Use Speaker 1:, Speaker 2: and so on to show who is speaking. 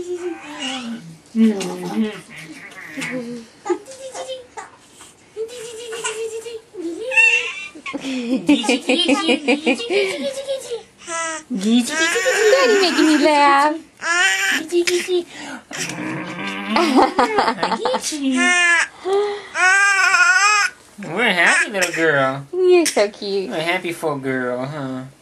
Speaker 1: Daddy making me laugh.
Speaker 2: We're a happy little girl.
Speaker 1: You're so cute.
Speaker 2: We're a happy folk girl, huh?